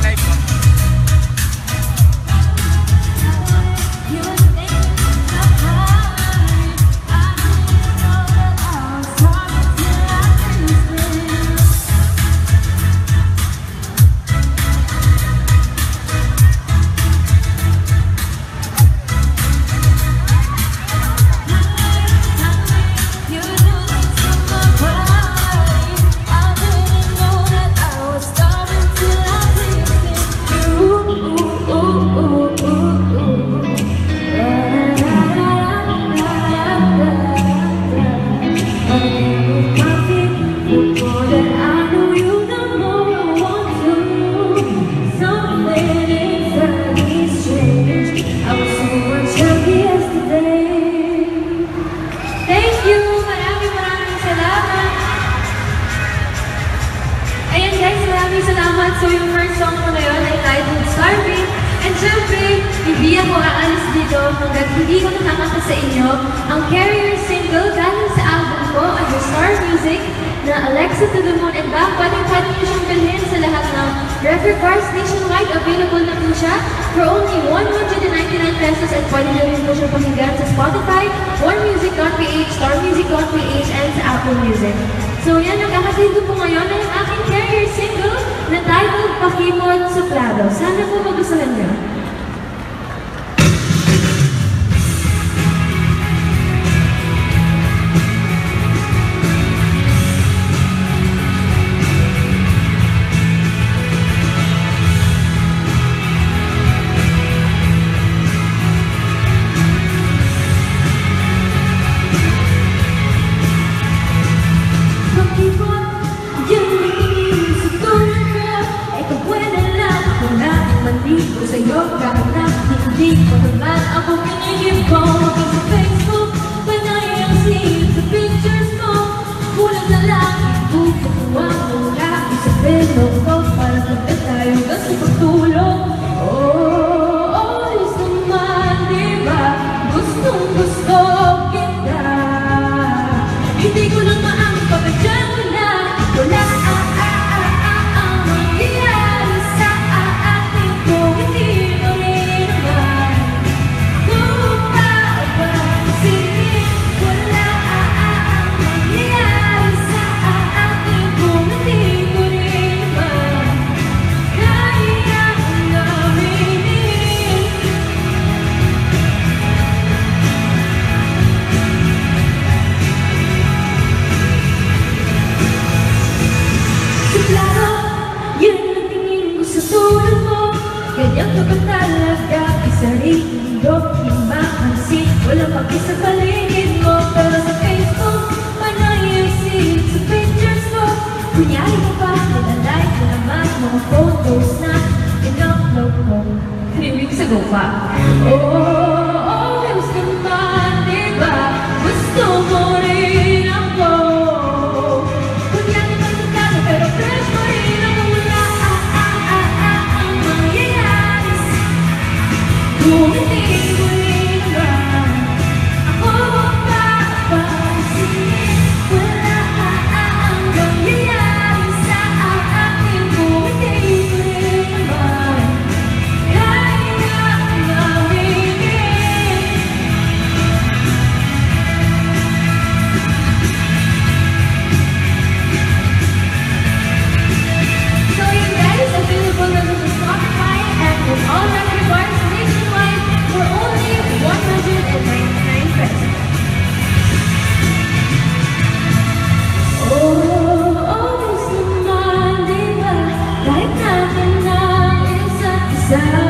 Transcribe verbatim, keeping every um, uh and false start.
live ko. So yung first song ko na yun ay titled Starving. And syempre, hindi ako aalis dito hanggang hindi ko nakakanta sa inyo ang Carrier single galing sa album ko under Star Music na Alexa to the Moon and Back. Pwede-pwede nyo siyang bilhin sa lahat ng record bars nationwide. Available na po siya for only one hundred ninety-nine pesos and pwede nyo rin po siya pakinggan sa Spotify, one music dot p h, star music dot p h, and sa Apple Music. So yan, nagkakasino po ngayon ay ang aking Carrier single na titled Pakimot Suplado. Sana po magustuhan niyo. Sa'yo, kahit na hindi ko naman ako pinigil ko. Maging sa Facebook, panay ang scene sa pictures mo. Kulang na lang, ikukuha mo lang sa pelo ko para kapit tayo hanggang sa pagtulog. Oh, always naman, diba? Gustong gusto kita. Hindi ko lang maang papadyan mo na wala ah ah ah ah ang mangyayari sa atin ko. Hindi mo rin naman kung papansin. Wala ah ah ang mangyayari sa atin ko. Hindi mo rin naman kaya aminin. Suplado, yun ang tingin ko sa tulad mo. Ganyan ka ba talaga? Isa rin mundo, di mapansin. Walang paki sa paligid mo. Pero sa Facebook, panay ang scene sa pictures mo. Kunyari mo pa, nilalike mo naman mga photos na in-upload mo. Three weeks ago pa. Oh, always naman, diba? Gusto mo rin ako. Kunyari magkakano, pero fresh mo rin ako. Wala ah ah ah ah ang mangyayari. Kung hindi mo rin naman ako papansin. Wala ah ah ang mangyayari sa akin. Kung hindi mo rin naman kaya aminin. So yun guys, available na sa Spotify and with all record bars nationwide for only one hundred ninety-nine pesos. Oh, always naman, diba? Kahit natin ang isa't isa.